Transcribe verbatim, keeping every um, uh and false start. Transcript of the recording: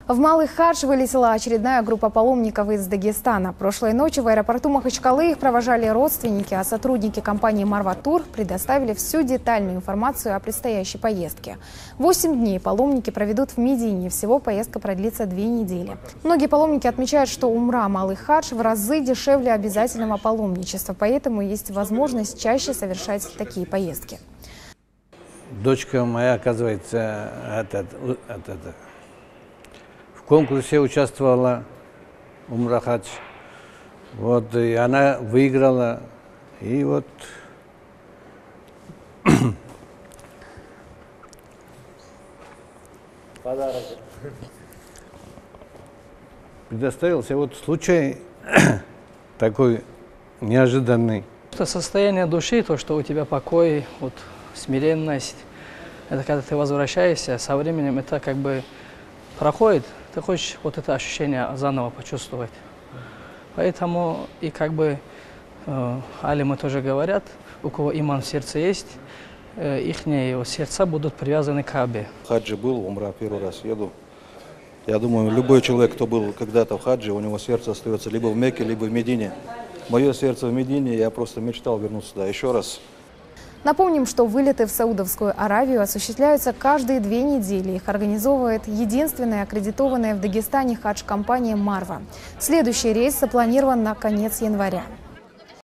В Малый Хадж вылетела очередная группа паломников из Дагестана. Прошлой ночью в аэропорту Махачкалы их провожали родственники, а сотрудники компании «Марва Тур» предоставили всю детальную информацию о предстоящей поездке. Восемь дней паломники проведут в Медине. Всего поездка продлится две недели. Многие паломники отмечают, что умра Малый Хадж в разы дешевле обязательного паломничества, поэтому есть возможность чаще совершать такие поездки. Дочка моя, оказывается, этот, этот, в конкурсе участвовала Умра Хадж. Вот, и она выиграла. И вот подарок предоставился. Вот случай такой неожиданный. Это состояние души, то, что у тебя покой, вот, смиренность, это когда ты возвращаешься, со временем это как бы проходит, ты хочешь вот это ощущение заново почувствовать. Поэтому и как бы э, алимы тоже говорят, у кого иман в сердце есть, э, их сердца будут привязаны к Каабе. Хаджи был, умра первый раз еду. Я думаю, любой человек, кто был когда-то в хаджи, у него сердце остается либо в Мекке, либо в Медине. Мое сердце в Медине, я просто мечтал вернуться сюда еще раз. Напомним, что вылеты в Саудовскую Аравию осуществляются каждые две недели. Их организовывает единственная аккредитованная в Дагестане хадж-компания «Марва». Следующий рейс запланирован на конец января.